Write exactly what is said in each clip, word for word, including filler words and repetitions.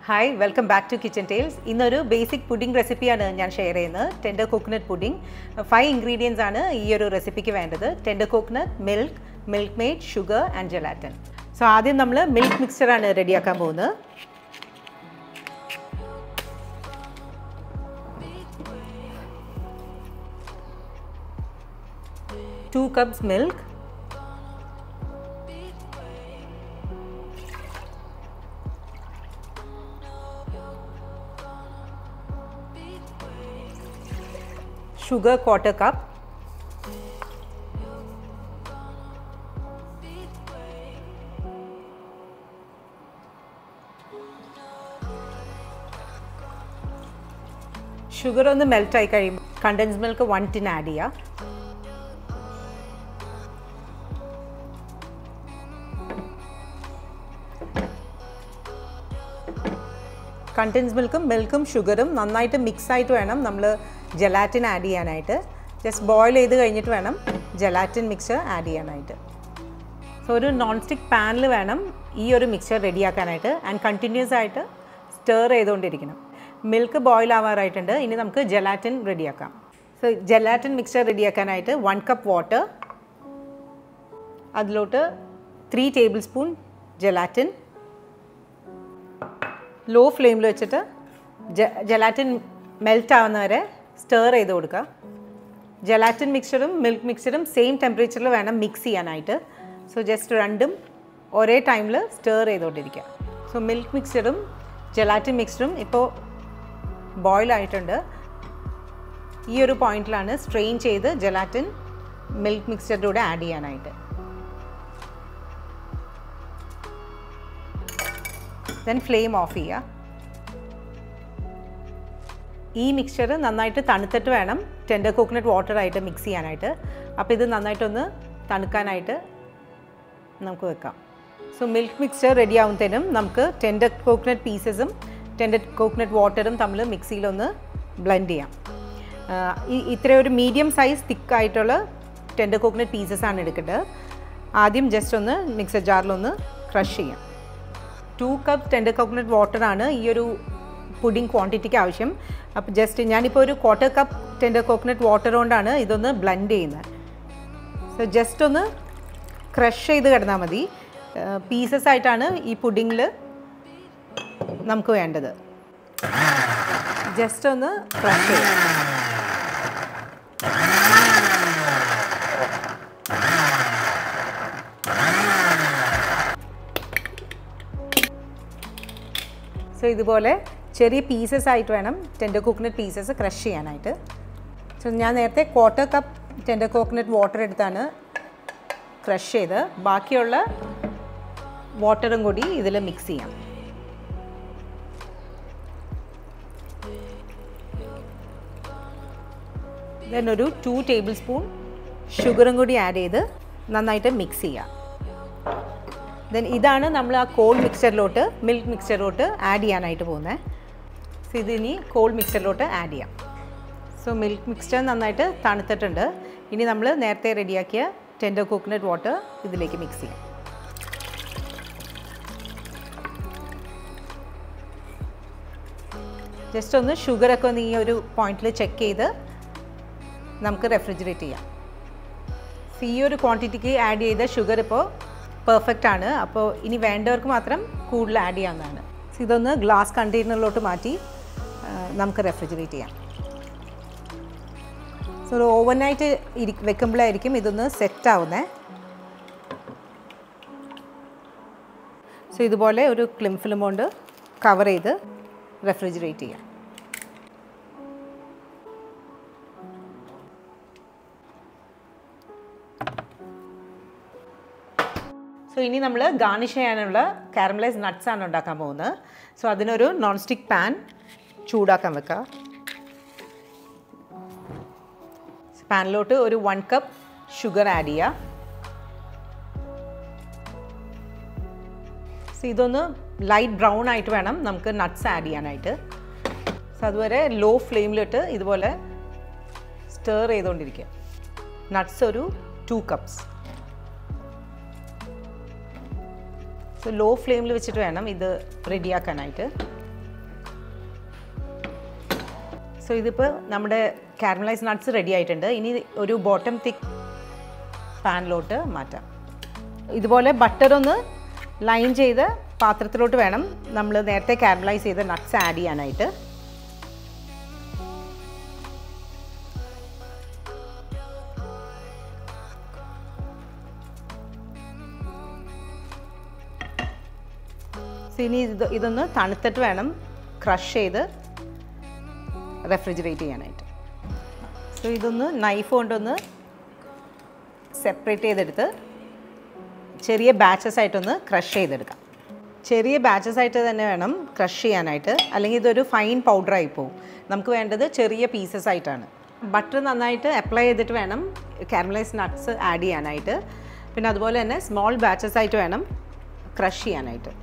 Hi, welcome back to Kitchen Tales. ഇന്നൊരു basic pudding റെസിപ്പിയാണ് ഞാൻ ഷെയർ ചെയ്യുന്നത്. Tender coconut pudding. Five ingredients ആണ് ഈ ഒരു റെസിപ്പിക്ക് വേണ്ടത്. Tender coconut, milk, milkmaid, sugar and gelatin. So ആദ്യം നമ്മൾ മിൽക്ക് മിക്സ്ചറാണ് റെഡിയാക്കാൻ പോകുന്നത്. Two cups milk, sugar quarter cup, sugar ഒന്ന് മെൽറ്റ് ആയി കഴിയുമ്പോൾ condense milk one tin add ചെയ്യുക. കണ്ടൻസ് മിൽക്കും മിൽക്കും ഷുഗറും നന്നായിട്ട് മിക്സ് ആയിട്ട് വേണം നമ്മൾ ജെലാറ്റിൻ ആഡ് ചെയ്യാനായിട്ട്. ജസ്റ്റ് ബോയിൽ ചെയ്ത് കഴിഞ്ഞിട്ട് വേണം ജെലാറ്റിൻ മിക്സ്ചർ ആഡ് ചെയ്യാനായിട്ട്. സോ ഒരു നോൺ സ്റ്റിക്ക് പാനിൽ വേണം ഈ ഒരു മിക്സ്ചർ റെഡിയാക്കാനായിട്ട് ആൻഡ് കണ്ടിന്യൂസ് ആയിട്ട് സ്റ്റർ ചെയ്തുകൊണ്ടിരിക്കണം. മിൽക്ക് ബോയിൽ ആവാറായിട്ടുണ്ട്. ഇനി നമുക്ക് ജെലാറ്റിൻ റെഡിയാക്കാം. സോ ജെലാറ്റിൻ മിക്സ്ചർ റെഡിയാക്കാനായിട്ട് വൺ കപ്പ് വാട്ടർ, അതിലോട്ട് three tablespoon gelatin, low ഫ്ലെയിമിൽ വെച്ചിട്ട് ജെലാറ്റിൻ മെൽറ്റ് ആവുന്നവരെ സ്റ്റർ ചെയ്ത് കൊടുക്കുക. ജെലാറ്റിൻ മിക്സ്ചറും മിൽക്ക് മിക്സ്ചറും സെയിം ടെമ്പറേച്ചറിൽ വേണം മിക്സ് ചെയ്യാനായിട്ട്. സോ ജസ്റ്റ് രണ്ടും ഒരേ ടൈമിൽ സ്റ്റർ ചെയ്തുകൊണ്ടിരിക്കുക. സോ മിൽക്ക് മിക്സ്ചറും ജെലാറ്റിൻ മിക്സ്ചറും ഇപ്പോൾ ബോയിലായിട്ടുണ്ട്. ഈ ഒരു പോയിന്റിലാണ് സ്ട്രെയിൻ ചെയ്ത് ജെലാറ്റിൻ മിൽക്ക് മിക്സ്ചറിൻ്റെ കൂടെ ആഡ് ചെയ്യാനായിട്ട്. ദെൻ ഫ്ലെയിം ഓഫ് ചെയ്യുക. ഈ മിക്സ്ചർ നന്നായിട്ട് തണുത്തിട്ട് വേണം ടെൻഡർ കോക്കനട്ട് വാട്ടറായിട്ട് മിക്സ് ചെയ്യാനായിട്ട്. അപ്പോൾ ഇത് നന്നായിട്ടൊന്ന് തണുക്കാനായിട്ട് നമുക്ക് വെക്കാം. സോ മിൽക്ക് മിക്സ്ചർ റെഡി ആവുന്നതിനും നമുക്ക് ടെൻഡർ കോക്കനട്ട് പീസസും ടെൻഡർ കോക്കനട്ട് വാട്ടറും തമ്മിൽ മിക്സിയിലൊന്ന് ബ്ലെൻഡ് ചെയ്യാം. ഈ ഇത്രയൊരു മീഡിയം സൈസ് തിക്കായിട്ടുള്ള ടെൻഡർ കോക്കനട്ട് പീസസാണ് എടുക്കേണ്ടത്. ആദ്യം ജസ്റ്റ് ഒന്ന് മിക്സർ ജാറിലൊന്ന് ക്രഷ് ചെയ്യാം. ടു കപ്പ് ടെൻഡർ കോക്കനട്ട് വാട്ടറാണ് ഈ ഒരു പുഡിംഗ് ക്വാണ്ടിറ്റിക്ക് ആവശ്യം. അപ്പോൾ ജസ്റ്റ് ഞാനിപ്പോൾ ഒരു quarter cup tender coconut water കൊണ്ടാണ് ഇതൊന്ന് ബ്ലെൻഡ് ചെയ്യുന്നത്. സോ ജസ്റ്റ് ഒന്ന് ക്രഷ് ചെയ്ത് കിടന്നാൽ മതി. പീസസ് ആയിട്ടാണ് ഈ പുഡിങ്ങിൽ നമുക്ക് വേണ്ടത്. ജസ്റ്റ് ഒന്ന് ക്രഷ് ചെയ്യാം. സോ ഇതുപോലെ ചെറിയ പീസസ് ആയിട്ട് വേണം ടെൻഡർ കോക്കനട്ട് പീസസ് ക്രഷ് ചെയ്യാനായിട്ട്. സോ ഞാൻ നേരത്തെ quarter cup tender coconut water എടുത്താണ് ക്രഷ് ചെയ്ത് ബാക്കിയുള്ള വാട്ടറും കൂടി ഇതിൽ മിക്സ് ചെയ്യാം. ദെൻ ഒരു ടു ടേബിൾ സ്പൂൺ ഷുഗറും കൂടി ആഡ് ചെയ്ത് നന്നായിട്ട് മിക്സ് ചെയ്യാം. ദെൻ ഇതാണ് നമ്മൾ ആ കോൾഡ് മിക്സ്ചറിലോട്ട് മിൽക്ക് മിക്സ്ചറിലോട്ട് ആഡ് ചെയ്യാനായിട്ട് പോകുന്നത്. സോ ഇതിനി കോൾഡ് മിക്സ്ചറിലോട്ട് ആഡ് ചെയ്യാം. സോ മിൽക്ക് മിക്സ്ചർ നന്നായിട്ട് തണുത്തിട്ടുണ്ട്. ഇനി നമ്മൾ നേരത്തെ റെഡിയാക്കിയ ടെൻഡർ കോക്കനട്ട് വാട്ടർ ഇതിലേക്ക് മിക്സ് ചെയ്യാം. ജസ്റ്റ് ഒന്ന് ഷുഗറൊക്കെ ഒന്ന് ഈ ഒരു പോയിന്റിൽ ചെക്ക് ചെയ്ത് നമുക്ക് റെഫ്രിജറേറ്റ് ചെയ്യാം. സോ ഈ ഒരു ക്വാണ്ടിറ്റിക്ക് ആഡ് ചെയ്ത ഷുഗർ ഇപ്പോൾ പെർഫെക്റ്റ് ആണ്. അപ്പോൾ ഇനി വേണ്ടവർക്ക് മാത്രം കൂടുതൽ ആഡ് ചെയ്യാവുന്നതാണ്. സോ ഇതൊന്ന് ഗ്ലാസ് കണ്ടെയ്നറിലോട്ട് മാറ്റി നമുക്ക് റെഫ്രിജറേറ്റ് ചെയ്യാം. സോ ഒരു ഓവർനൈറ്റ് ഇരി വെക്കുമ്പോഴായിരിക്കും ഇതൊന്ന് സെറ്റ് ആവുന്നത്. സോ ഇതുപോലെ ഒരു ക്ലിം ഫിലിം കൊണ്ട് കവർ ചെയ്ത് റെഫ്രിജറേറ്റ് ചെയ്യാം. സോ ഇനി നമ്മൾ ഗാർണിഷ് ചെയ്യാനുള്ള കാരമലൈസ് നട്ട്സ് ആണ് ഉണ്ടാക്കാൻ പോകുന്നത്. സോ അതിനൊരു നോൺ സ്റ്റിക്ക് പാൻ ചൂടാക്കാൻ വെക്കുക. പാനിലോട്ട് ഒരു വൺ കപ്പ് ഷുഗർ ആഡ് ചെയ്യുക. സോ ഇതൊന്ന് ലൈറ്റ് ബ്രൗൺ ആയിട്ട് വേണം നമുക്ക് നട്ട്സ് ആഡ് ചെയ്യാനായിട്ട്. സോ അതുവരെ ലോ ഫ്ലെയിമിലിട്ട് ഇതുപോലെ സ്റ്റർ ചെയ്തുകൊണ്ടിരിക്കുക. നട്ട്സ് ഒരു two cups. So low flame വെച്ചിട്ട് വേണം ഇത് റെഡിയാക്കാനായിട്ട്. സോ ഇതിപ്പോൾ നമ്മുടെ കാരമലൈസ് നട്ട്സ് റെഡി ആയിട്ടുണ്ട്. ഇനി ഒരു ബോട്ടം തിക്ക് പാനിലോട്ട് മാറ്റാം. ഇതുപോലെ ബട്ടർ ഒന്ന് ലൈൻ ചെയ്ത് പാത്രത്തിലോട്ട് വേണം നമ്മൾ നേരത്തെ കാരമലൈസ് ചെയ്ത നട്ട്സ് ആഡ് ചെയ്യാനായിട്ട്. ഇനി ഇത് ഇതൊന്ന് തണുത്തിട്ട് വേണം ക്രഷ് ചെയ്ത് റെഫ്രിജറേറ്റ് ചെയ്യാനായിട്ട്. സോ ഇതൊന്ന് നൈഫ് കൊണ്ടൊന്ന് സെപ്പറേറ്റ് ചെയ്തെടുത്ത് ചെറിയ ബാച്ചസ് ആയിട്ടൊന്ന് ക്രഷ് ചെയ്തെടുക്കാം. ചെറിയ ബാച്ചസ് ആയിട്ട് തന്നെ വേണം ക്രഷ് ചെയ്യാനായിട്ട്, അല്ലെങ്കിൽ ഇതൊരു ഫൈൻ പൗഡറായി പോകും. നമുക്ക് വേണ്ടത് ചെറിയ പീസസ് ആയിട്ടാണ്. ബട്ടർ നന്നായിട്ട് അപ്ലൈ ചെയ്തിട്ട് വേണം കാരമലൈസ് നട്ട്സ് ആഡ് ചെയ്യാനായിട്ട്. പിന്നെ അതുപോലെ തന്നെ സ്മോൾ ബാച്ചസ് ആയിട്ട് വേണം ക്രഷ് ചെയ്യാനായിട്ട്.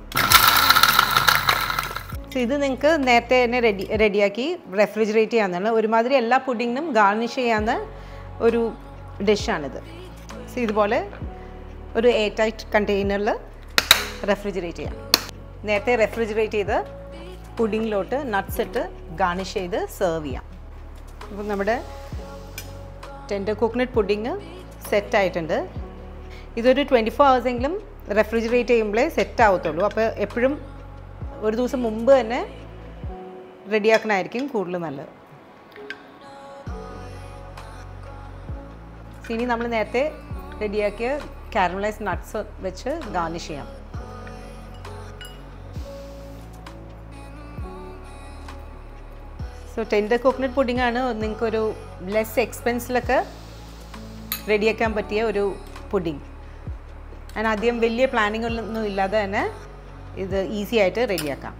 ഇത് നിങ്ങൾക്ക് നേരത്തെ തന്നെ റെഡി റെഡിയാക്കി റെഫ്രിജറേറ്റ് ചെയ്യാവുന്നതാണ്. ഒരുമാതിരി എല്ലാ പുഡിങ്ങിനും ഗാർണിഷ് ചെയ്യാവുന്ന ഒരു ഡിഷാണിത്. സോ ഇതുപോലെ ഒരു എയർ ടൈറ്റ് കണ്ടെയ്നറിൽ റെഫ്രിജറേറ്റ് ചെയ്യാം. നേരത്തെ റെഫ്രിജറേറ്റ് ചെയ്ത് പുഡിങ്ങിലോട്ട് നട്ട്സ് ഇട്ട് ഗാർണിഷ് ചെയ്ത് സെർവ് ചെയ്യാം. അപ്പോൾ നമ്മുടെ ടെൻഡർ കോക്കനട്ട് പുഡിങ് സെറ്റായിട്ടുണ്ട്. ഇതൊരു ട്വൻറ്റി ഫോർ ഹവേഴ്സെങ്കിലും റെഫ്രിജറേറ്റ് ചെയ്യുമ്പോഴേ സെറ്റ് ആവത്തുള്ളൂ. അപ്പോൾ എപ്പോഴും ഒരു ദിവസം മുമ്പ് തന്നെ റെഡിയാക്കണമായിരിക്കും കൂടുതൽ നല്ലത്. ഇനി നമ്മൾ നേരത്തെ റെഡിയാക്കിയ കാരമലൈസ് നട്ട്സ് വെച്ച് ഗാർണിഷ് ചെയ്യാം. സോ ടെൻഡർ കോക്കനട്ട് പുഡിങ്ങാണ് നിങ്ങൾക്കൊരു ലെസ് എക്സ്പെൻസിലൊക്കെ റെഡിയാക്കാൻ പറ്റിയ ഒരു പുഡിങ്. അതിന് അധികം വലിയ പ്ലാനിങ് ഒന്നും ഇല്ലാതെ തന്നെ ഇത് ഈസി ആയിട്ട് റെഡിയാക്കാം.